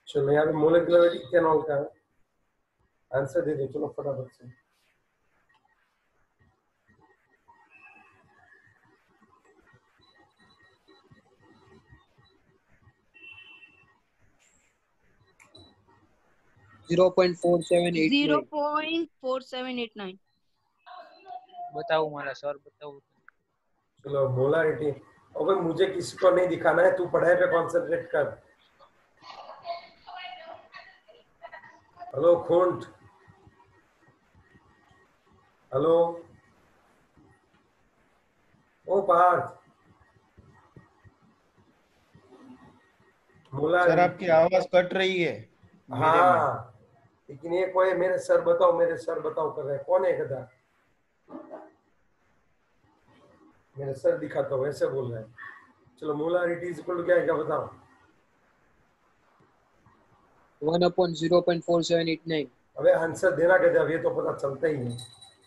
चलो यहाँ पे मोलिकुलर वेट इथेनॉल का है, आंसर दे दो चलो फटाफट से। Zero point 0.4789। बताओ मारा सर, बताओ। चलो मोलारिटी, अगर मुझे किसी को नहीं दिखाना है, तू पढ़ाई पे कॉन्सेंट्रेट कर। हेलो खूंट, हेलो ओ पार्थ, सर आपकी आवाज कट रही है मेरे में। हाँ लेकिन ये कोई मेरे सर बताओ कर रहे हैं, कौन है गधा? मेरे सर दिखाता हूँ ऐसे बोल रहे हैं। चलो मोलारिटी इज इक्वल टू क्या है, क्या बताओ? 1/0.4789। अबे आंसर देना गधा, अब ये तो पता चलता ही नहीं।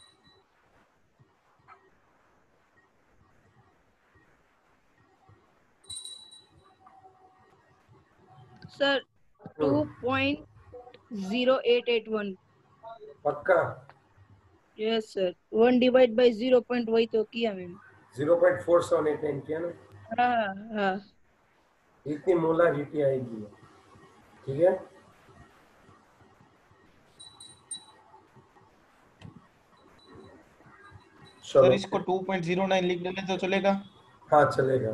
सर 2.0881। पक्का? Yes sir, 1 divide by 0. वही तो किया मैंने। 0.4789 किया ना? हाँ। इतनी मोलारिटी आएगी, ठीक है। सर इसको 2.09 लिख देने तो चलेगा? हाँ चलेगा।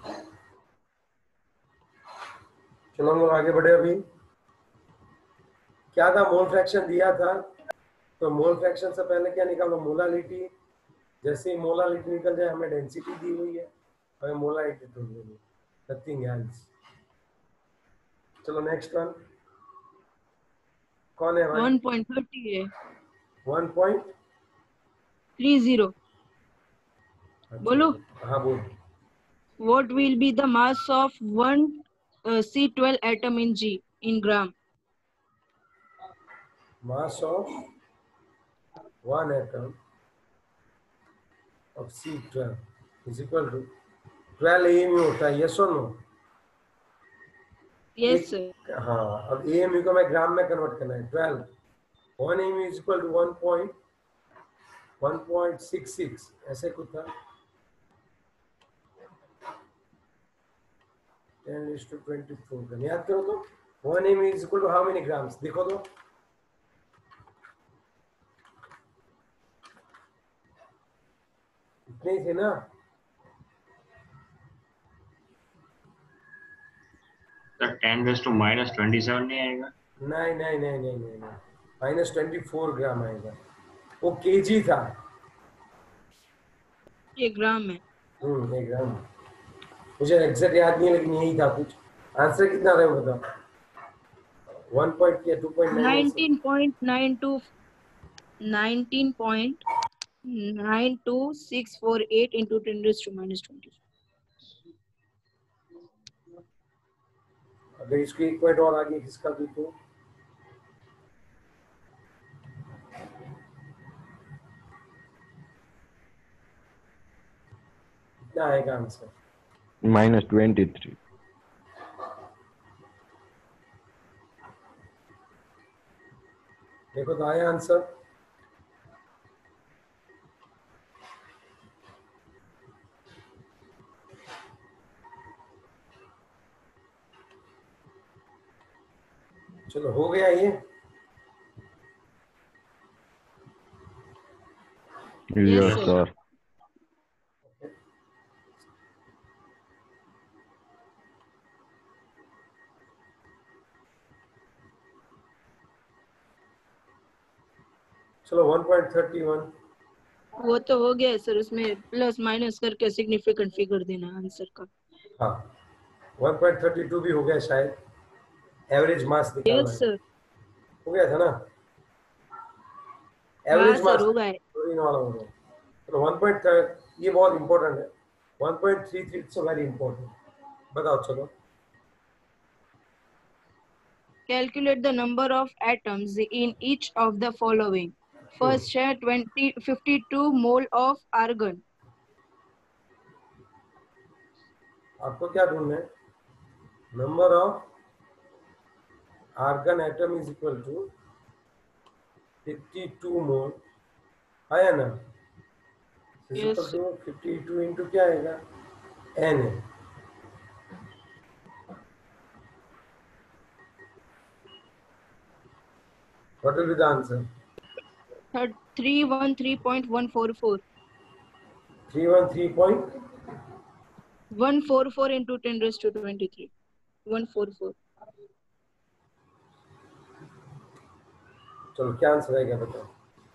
चलो हम लोग आगे बढ़े। अभी क्या था, मोल फ्रैक्शन दिया था, तो मोल फ्रैक्शन से पहले क्या निकालो, मोलालिटी। जैसे ही मोलालिटी निकल जाए, हमें डेंसिटी दी हुई है, हमें मोलालिटी ढूंढ लेनी, नथिंग एल्स। चलो नेक्स्ट वन, कौन है भाई? 1.30 है। 1.30। बोलो। हाँ बोल। What will be the mass of one C12 atom in G in gram? Mass of one atom of C12 is equal to 12 AMU होता है, yes or no? Yes sir. हाँ, अब AMU को मैं ग्राम में कन्वर्ट करना है। 12 1 AMU is equal to 1.66 ऐसे कुछ था। 10⁻²4 का याद करो तो 1 AMU is equal to how many grams, देखो तो। इतने ही थे ना? तो 10⁻⁻27 नहीं आएगा? नहीं, -24 ग्राम आएगा। वो केजी था। ये ग्राम है। 1 ग्राम। मुझे एग्जैक्ट याद नहीं है, लेकिन यही था कुछ। आंसर कितना था वो बताओ? 19.92 19.92648 into 10⁻²। अगर इसको एक पॉइंट और आगे किसका भी तो कितना आएगा आंसर? -23। देखो तो आया आंसर। चलो हो गया ये। Yes sir. चलो 1.31। वो तो हो गया सर, उसमें प्लस माइनस करके सिग्निफिकेंट फिगर देना आंसर का। हाँ 1.32 भी हो गया शायद। एवरेज मास निकालना यस है। सर। हो गया था ना? हाँ एवरेज सर मास हो गया। क्लोरीन वाला हो गया। चलो 1.3 ये बहुत इंपॉर्टेंट है। 1.33 इट्स वेरी इंपॉर्टेंट। बताओ चलो। Calculate the number of atoms in each of the following. First है 52 mole of argon. आपको क्या ढूंढना है? Number of argon atom is equal to 52 मोल, आया ना, is Yes, equal sir. To 52 into क्या आएगा, एन है। What will be the answer? 313.144. 313 144 into 10 raised to 23. 144. चलो क्या आंसर आएगा बताओ।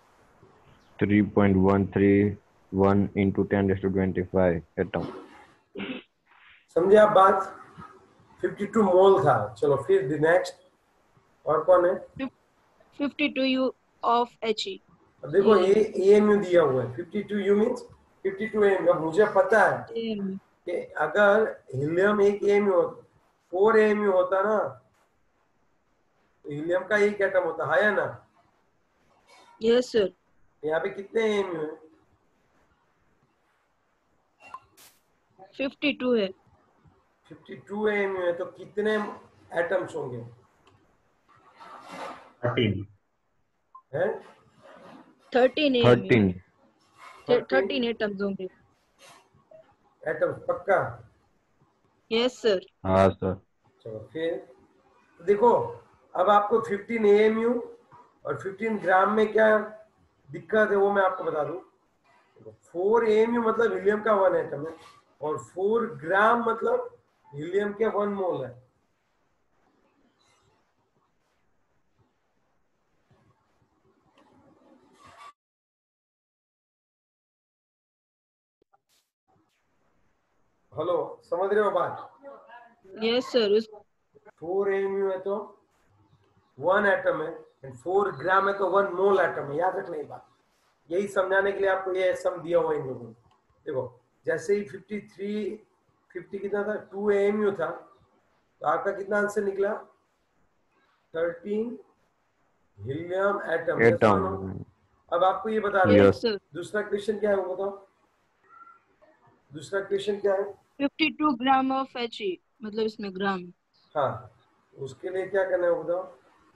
3.131 into 10⁻25 atom. समझे आप बात? 52 मोल था। चलो फिर नेक्स्ट, और कौन है? 52 U of He. अब देखो ये एएमयू दिया हुआ है, 52 यू मींस 52 एएमयू। अब मुझे पता है AMU. कि अगर हीलियम एक एएमयू होता, 4 एएमयू होता ना, तो हीलियम का एक एटम होता है ना। Yes, sir. यहाँ पे कितने एएमयू है? 52 है। 52 एएमयू है, तो कितने एटम्स होंगे? 13। हैं? 13 AMU. 13. 13 atoms होंगे। एटम्स पक्का? Yes, sir. हाँ सर. चलो फिर देखो, अब आपको 15 एएमयू और 15 ग्राम में क्या दिक्कत है वो मैं आपको बता दूं। 4 एएमयू मतलब हीलियम का 1 एटम है, और 4 ग्राम मतलब हीलियम के 1 मोल है। हेलो, समझ रहे हो बात? Yes, sir. 4 एएमयू है तो 1 एटम है, एंड 4 ग्राम है तो 1 मोल एटम है। याद रखना ये बात, यही समझाने के लिए आपको ये सम दिया हुआ है इन लोगों ने। देखो जैसे ही 50 कितना था, 2 एएमयू था, तो आपका कितना आंसर निकला? 13 हीलियम एटम। यस और नो? Atom. अब आपको ये बता रहे Yes, हैं, Yes. sir. दूसरा क्वेश्चन क्या है वो बताओ। दूसरा क्वेश्चन क्या है? 52 ग्राम of He. मतलब इसमें ग्राम। हाँ, उसके लिए क्या करना है वो बताओ।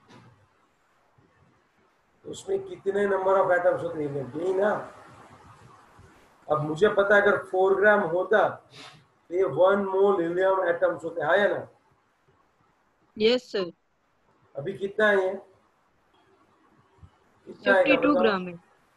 उसमें कितने नंबर ऑफ एटम्स होते हैं हीलियम के, यही ना। अब मुझे पता है अगर 4 ग्राम होता तो ये 1 मोल हीलियम एटम्स होते हैं, या ना। Yes, sir. अभी कितना है ये? कितना आएगा 52 बताओ? ग्राम है।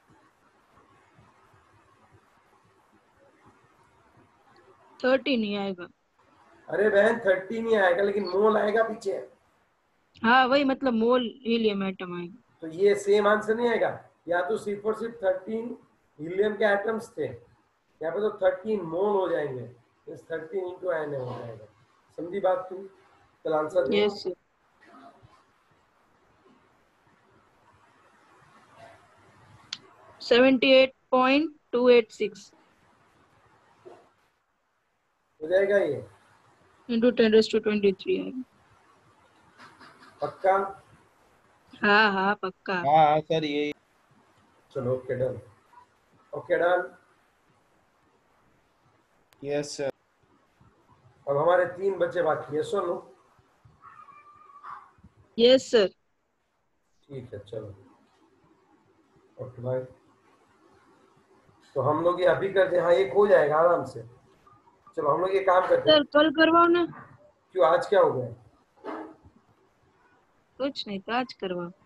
30 नहीं आएगा। अरे बहन 30 नहीं आएगा, लेकिन मोल आएगा पीछे, हाँ वही मतलब मोल हीलियम एटम आएगा। तो ये सेम आंसर नहीं आएगा। या तो सिर्फ और सिर्फ 13 हीलियम के एटम्स थे, यहाँ पे तो 13 मोल हो जाएंगे, इस 13 इंटू एन हो जाएगा। समझी बात तू? चल आंसर दे। Yes, sir. 78.286 हो जाएगा ये into 10 raised to 23 आएगा। पक्का? हाँ हाँ पक्का। हाँ सर ये चलो okay done, okay done. Yes sir. अब हमारे 3 बच्चे बाकी है, सुनो। Yes, sir. ठीक है चलो, ओके बाय। तो हम लोग ये अभी करते हैं, हाँ एक हो जाएगा आराम से। चलो हम लोग ये काम करते हैं। सर कल करवाओ ना। क्यों, आज क्या हो गया? कुछ नहीं तो आज करवाओ।